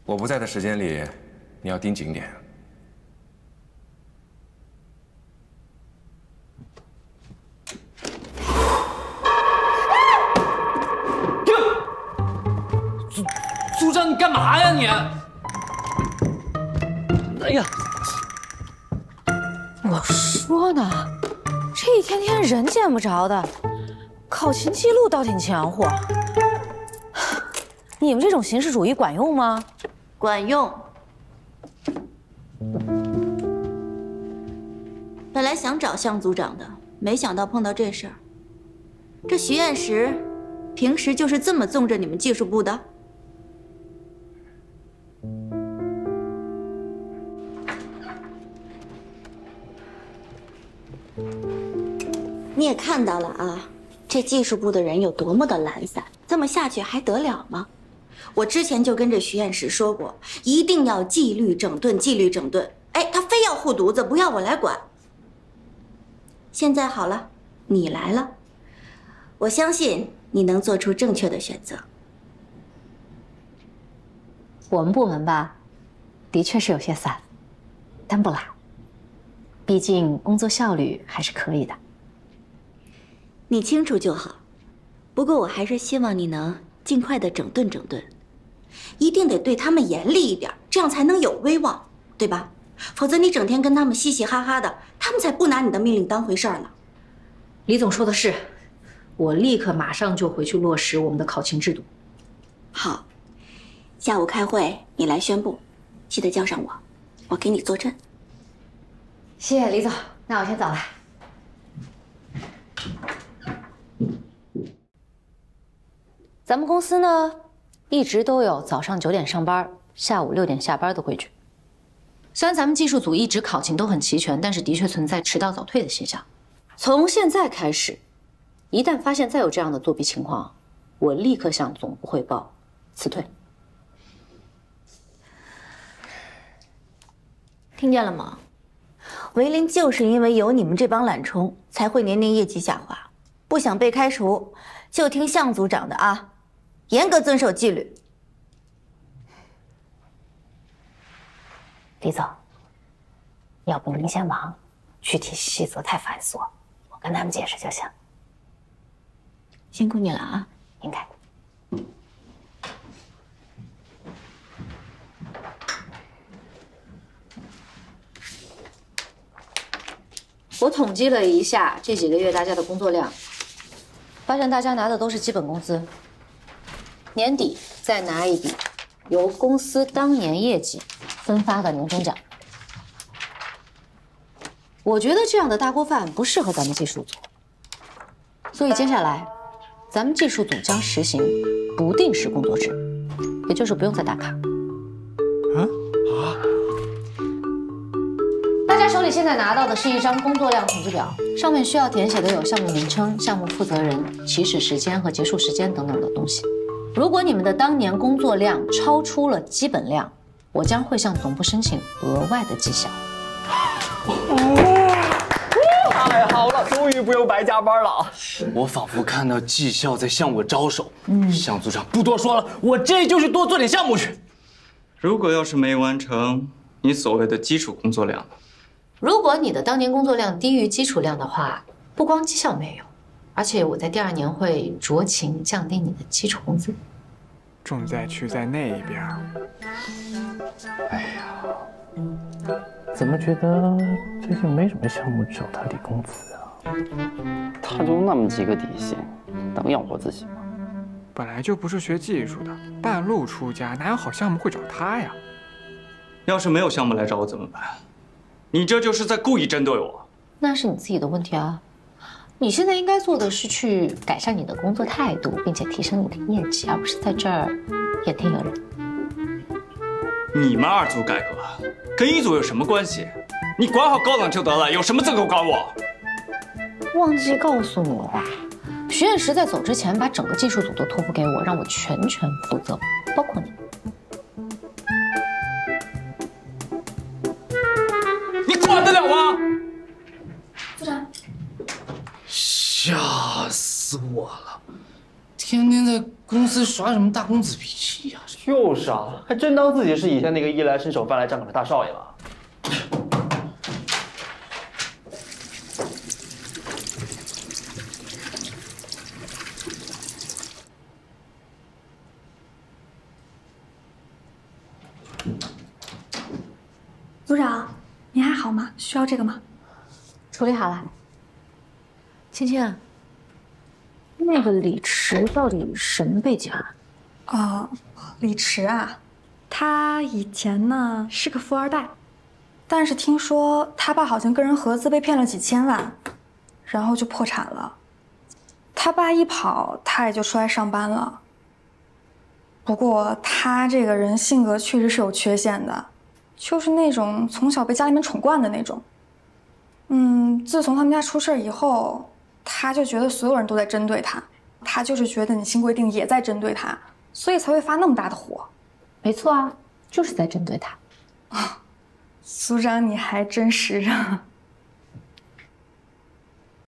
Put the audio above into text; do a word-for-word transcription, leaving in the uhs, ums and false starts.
我不在的时间里，你要盯紧点。 组组长，你干嘛呀你？哎呀！ 我说呢，这一天天人见不着的，考勤记录倒挺全乎。你们这种形式主义管用吗？ 管用。本来想找向组长的，没想到碰到这事儿。这徐彦石，平时就是这么纵着你们技术部的？你也看到了啊，这技术部的人有多么的懒散，这么下去还得了吗？我之前就跟这徐彦石说过，一定要纪律整顿，纪律整顿。哎，他非要护犊子，不要我来管。现在好了，你来了，我相信你能做出正确的选择。 我们部门吧，的确是有些散，但不懒，毕竟工作效率还是可以的。 你清楚就好，不过我还是希望你能尽快的整顿整顿，一定得对他们严厉一点，这样才能有威望，对吧？否则你整天跟他们嘻嘻哈哈的，他们才不拿你的命令当回事儿呢。 李总说的是，我立刻马上就回去落实我们的考勤制度。 好，下午开会你来宣布，记得叫上我，我给你坐镇。 谢谢李总，那我先走了。咱们公司呢，一直都有早上九点上班，下午六点下班的规矩。虽然咱们技术组一直考勤都很齐全，但是的确存在迟到早退的现象。从现在开始，一旦发现再有这样的作弊情况，我立刻向总部汇报，辞退。 听见了吗？维林就是因为有你们这帮懒虫，才会年年业绩下滑。不想被开除，就听向组长的啊，严格遵守纪律。 李总，要不您先忙，具体细则太繁琐，我跟他们解释就行。 辛苦你了啊， 应该。我统计了一下这几个月大家的工作量，发现大家拿的都是基本工资，年底再拿一笔由公司当年业绩分发的年终奖。我觉得这样的大锅饭不适合咱们技术组，所以接下来咱们技术组将实行不定时工作制，也就是不用再打卡。 啊啊！ 大家手里现在拿到的是一张工作量统计表，上面需要填写的有项目名称、项目负责人、起始时间和结束时间等等的东西。如果你们的当年工作量超出了基本量，我将会向总部申请额外的绩效。 太好了，终于不用白加班了啊！我仿佛看到绩效在向我招手。嗯，向组长，不多说了，我这就是多做点项目去。 如果要是没完成你所谓的基础工作量， 如果你的当年工作量低于基础量的话，不光绩效没有，而且我在第二年会酌情降低你的基础工资。 重灾区在那边。 哎呀，怎么觉得最近没什么项目找他抵工资啊？ 他就那么几个底薪，能养活自己吗？ 本来就不是学技术的，半路出家，哪有好项目会找他呀？ 要是没有项目来找我怎么办？你这就是在故意针对我。 那是你自己的问题啊！你现在应该做的是去改善你的工作态度，并且提升你的业绩，而不是在这儿怨天尤人。 你们二组改革跟一组有什么关系？你管好高冷就得了，有什么资格管我？ 忘记告诉你了，徐彦石在走之前把整个技术组都托付给我，让我全权负责，包括你。 你管得了吗？ 组长， 吓死我了！天天在公司耍什么大公子脾气呀？ 就是啊，还真当自己是以前那个衣来伸手饭来张口的大少爷了。 组长，你还好吗？需要这个吗？ 处理好了。青青啊，那个李池到底什么背景啊？ 哦，李池啊，他以前呢是个富二代，但是听说他爸好像跟人合资被骗了几千万，然后就破产了。他爸一跑，他也就出来上班了。不过他这个人性格确实是有缺陷的，就是那种从小被家里面宠惯的那种。嗯，自从他们家出事以后，他就觉得所有人都在针对他，他就是觉得你新规定也在针对他，所以才会发那么大的火。 没错啊，就是在针对他。 啊，组长你还真实啊。